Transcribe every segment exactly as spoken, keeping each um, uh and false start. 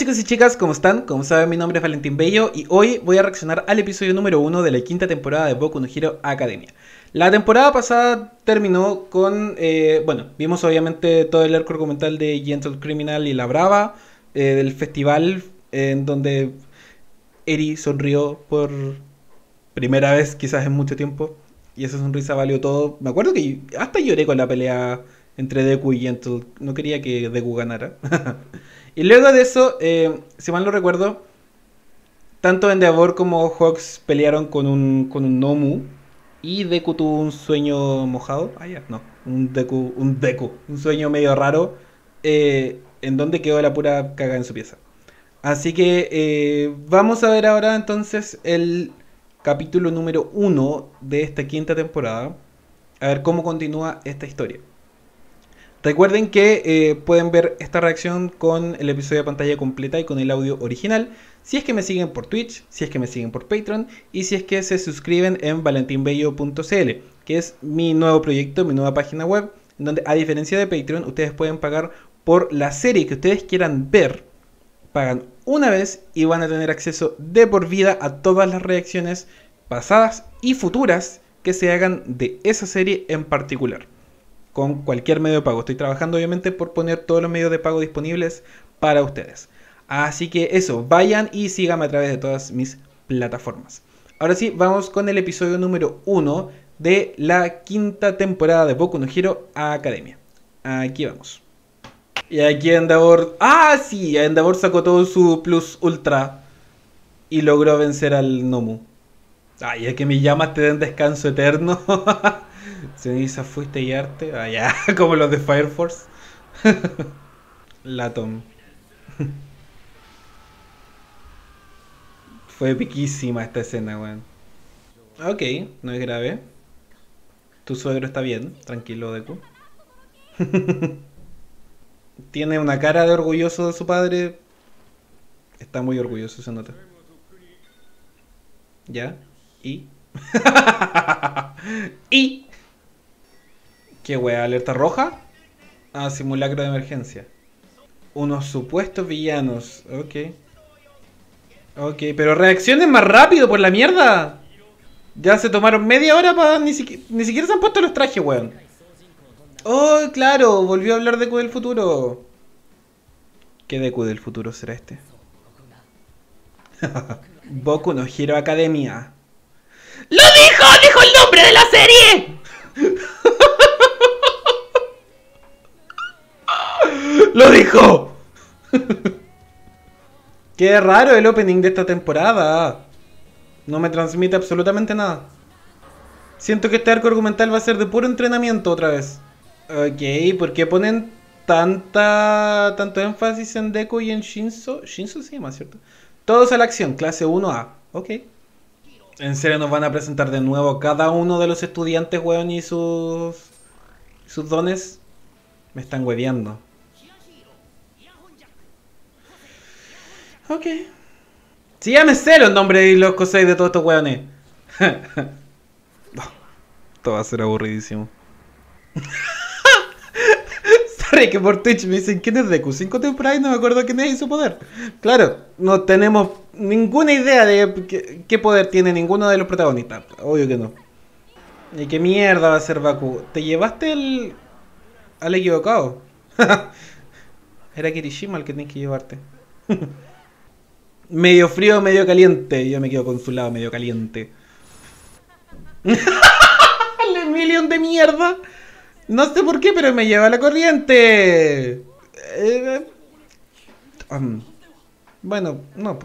chicos y chicas, ¿cómo están? Como saben, mi nombre es Valentín Bello y hoy voy a reaccionar al episodio número uno de la quinta temporada de Boku no Hero Academia. La temporada pasada terminó con, eh, bueno, vimos obviamente todo el arco argumental de Gentle Criminal y La Brava, eh, del festival eh, en donde Eri sonrió por primera vez quizás en mucho tiempo y esa sonrisa valió todo. Me acuerdo que hasta lloré con la pelea entre Deku y Gentle, no quería que Deku ganara. Y luego de eso, eh, si mal no recuerdo, tanto Endeavor como Hawks pelearon con un, con un Nomu. Y Deku tuvo un sueño mojado. Ah, ya, no. Un Deku, un Deku. Un sueño medio raro. Eh, en donde quedó la pura caga en su pieza. Así que eh, vamos a ver ahora entonces el capítulo número uno de esta quinta temporada. A ver cómo continúa esta historia. Recuerden que eh, pueden ver esta reacción con el episodio de pantalla completa y con el audio original si es que me siguen por Twitch, si es que me siguen por Patreon y si es que se suscriben en valentin bello punto c l, que es mi nuevo proyecto, mi nueva página web, en donde a diferencia de Patreon ustedes pueden pagar por la serie que ustedes quieran ver. Pagan una vez y van a tener acceso de por vida a todas las reacciones pasadas y futuras que se hagan de esa serie en particular, con cualquier medio de pago. Estoy trabajando obviamente por poner todos los medios de pago disponibles para ustedes. Así que eso, vayan y síganme a través de todas mis plataformas. Ahora sí, vamos con el episodio número uno de la quinta temporada de Boku no Hero Academia. Aquí vamos. Y aquí Endeavor... ¡Ah, sí! Endeavor sacó todo su plus ultra y logró vencer al Nomu. Ay, es que mis llamas te den descanso eterno. Ceniza fuiste y arte. Ah, ya, como los de Fire Force. La Tom. Fue epiquísima esta escena, weón. Ok, no es grave. Tu suegro está bien, tranquilo, Deku. Tiene una cara de orgulloso de su padre. Está muy orgulloso, se nota. ¿Ya? ¿Y? ¿Y? ¿Qué wea? ¿Alerta roja? Ah, simulacro de emergencia. Unos supuestos villanos. Ok. Ok, pero reaccionen más rápido por la mierda. Ya se tomaron media hora para... Ni, siqui... Ni siquiera se han puesto los trajes, weón. Oh, claro, volvió a hablar Deku del futuro. ¿Qué Deku del futuro será este? Boku no Hero Academia. ¡Lo dijo! ¡Dijo el nombre de la serie! ¡Lo dijo! Qué raro el opening de esta temporada. No me transmite absolutamente nada. Siento que este arco argumental va a ser de puro entrenamiento otra vez. Ok, ¿por qué ponen tanta tanto énfasis en Deku y en Shinzo? Shinzo se llama, ¿cierto? Todos a la acción, clase uno A. Ok. ¿En serio nos van a presentar de nuevo cada uno de los estudiantes, weón, y sus... sus dones? Me están hueveando. Ok. Sí, ya me sé los nombres y los cosas de todos estos weones. Esto va a ser aburridísimo. Sorry que por Twitch me dicen ¿quién es Deku? Cinco temporadas y no me acuerdo quién es y su poder. Claro, no tenemos ninguna idea de qué, qué poder tiene ninguno de los protagonistas. Obvio que no. ¿Y qué mierda va a ser Baku? ¿Te llevaste el... al equivocado? Era Kirishima el que tenías que llevarte. Medio frío, medio caliente. Yo me quedo con su lado medio caliente. El Emilion de mierda. No sé por qué, pero me lleva la corriente. Eh, um, bueno, no.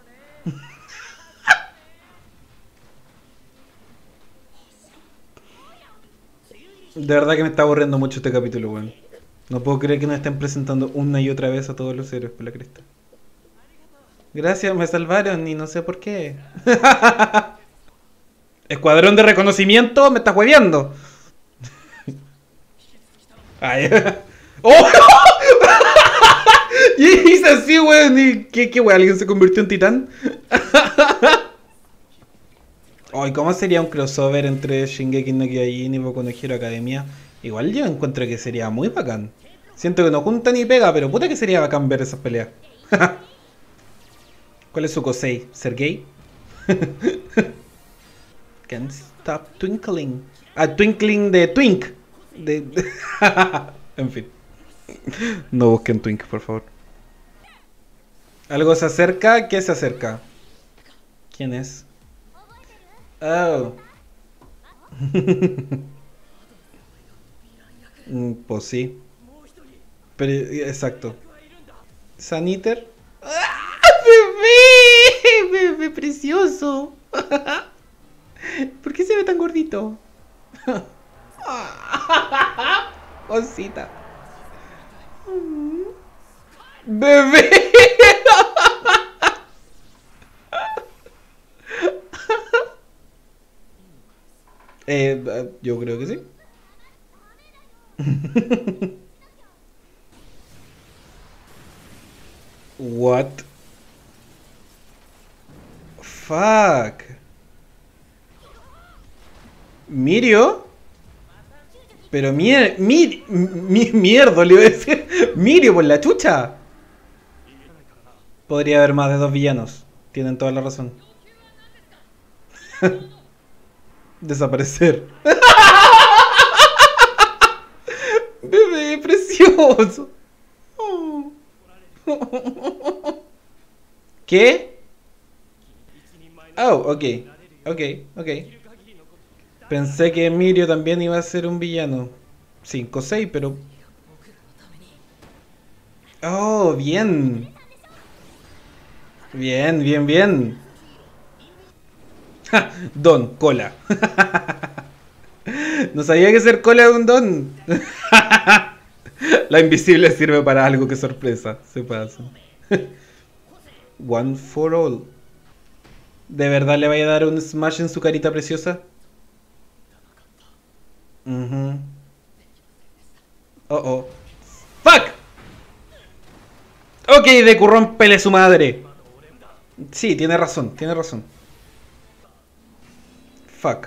De verdad que me está aburriendo mucho este capítulo, weón. No puedo creer que nos estén presentando una y otra vez a todos los héroes por la cresta. Gracias, me salvaron y no sé por qué. Escuadrón de reconocimiento, me estás hueveando. Ay. ¡Oh! Y hice así, weón. ¿Y qué, qué weón? ¿Alguien se convirtió en titán? Ay, ¿cómo sería un crossover entre Shingeki no Kyojin y Boku no Hero Academia? Igual yo encuentro que sería muy bacán. Siento que no junta ni pega, pero puta que sería bacán ver esas peleas. ¿Cuál es su Kosei? ¿Ser gay? Can't stop twinkling. Ah, twinkling de twink. De... En fin. No busquen twink, por favor. ¿Algo se acerca? ¿Qué se acerca? ¿Quién es? Oh. Pues sí. Pero, exacto. Saniter. ¡Ah, bebé! Bebé precioso. ¿Por qué se ve tan gordito? Cosita. Bebé. Eh, yo creo que sí. What? Fuck. ¿Mirio? Pero mier... Mir, mi, mierda, le iba a decir. Mirio por la chucha. Podría haber más de dos villanos. Tienen toda la razón. Desaparecer. Bebé, precioso. Oh. ¿Qué? Oh, ok. Ok, ok. Pensé que Mirio también iba a ser un villano. cinco o seis, pero... Oh, bien. Bien, bien, bien. Ja, Don, cola. No sabía que ser cola de un don. La invisible sirve para algo, que sorpresa. Se pasa. One for all. ¿De verdad le vaya a dar un smash en su carita preciosa? Uh-huh. Oh, oh. ¡Fuck! Ok, Deku, rómpele su madre. Sí, tiene razón, tiene razón. Fuck.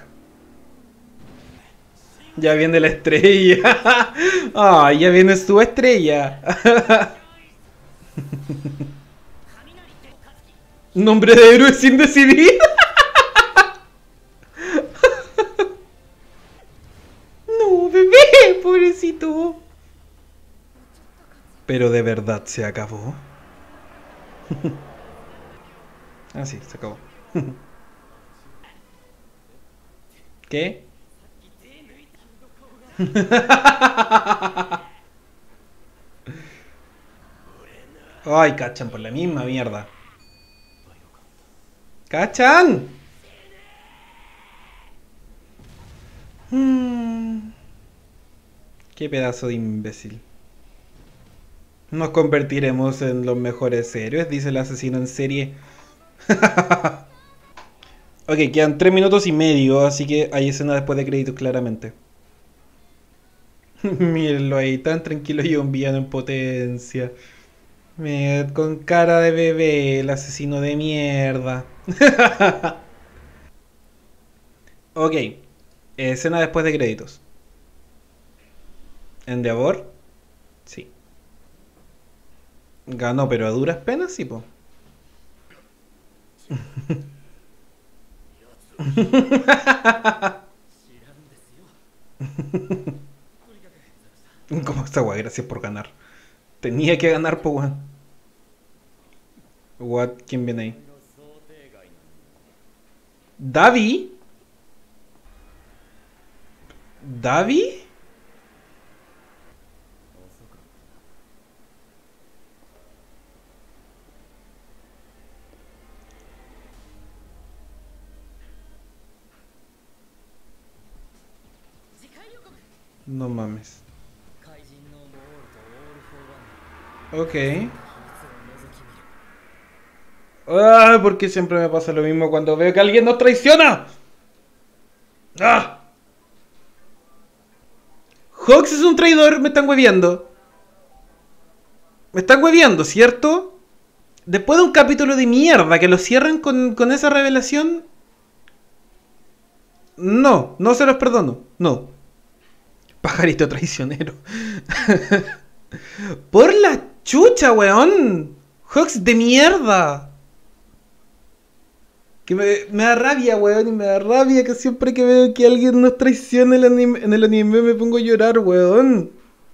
Ya viene la estrella. Ah, ya viene su estrella. Nombre de héroe sin decidir. No, bebé, pobrecito. Pero de verdad se acabó. Ah, sí, se acabó. ¿Qué? Ay, cachan por la misma mierda. ¡Cachan! Hmm. Qué pedazo de imbécil. Nos convertiremos en los mejores héroes, dice el asesino en serie. Ok, quedan tres minutos y medio, así que hay escena después de créditos claramente. Mírenlo ahí, tan tranquilo y un villano en potencia. Mirad, con cara de bebé, el asesino de mierda. Ok, escena después de créditos. ¿Endeavor? Sí. Ganó, pero a duras penas, sí, po. ¿Cómo está, guay? Gracias por ganar. Tenía que ganar, po, weón. What? ¿Quién viene ahí? ¿Davi? ¿Davi? No mames. Ok. Ah, porque siempre me pasa lo mismo cuando veo que alguien nos traiciona. ¡Ah! Hawks es un traidor, me están hueviando. Me están hueviando, ¿cierto? Después de un capítulo de mierda que lo cierran con, con esa revelación. No, no se los perdono. No. Pajarito traicionero. Por la chucha, weón. Hawks de mierda. Que me, me da rabia, weón, y me da rabia que siempre que veo que alguien nos traiciona en el anime, en el anime me pongo a llorar, weón.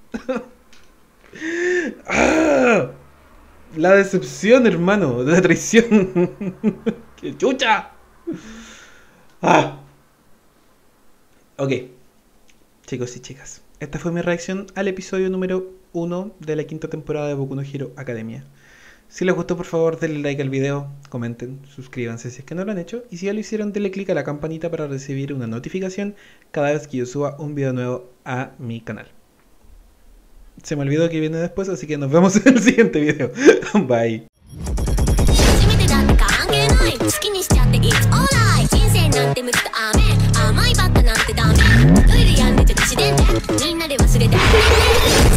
¡Ah! La decepción, hermano, de la traición. ¡Qué chucha! ¡Ah! Ok, chicos y chicas, esta fue mi reacción al episodio número uno de la quinta temporada de Boku no Hero Academia. Si les gustó, por favor, denle like al video, comenten, suscríbanse si es que no lo han hecho, y si ya lo hicieron, denle click a la campanita para recibir una notificación cada vez que yo suba un video nuevo a mi canal. Se me olvidó que viene después, así que nos vemos en el siguiente video. Bye. 初めてだって関係ない好きにしちゃって It's alright 人生なんて無駄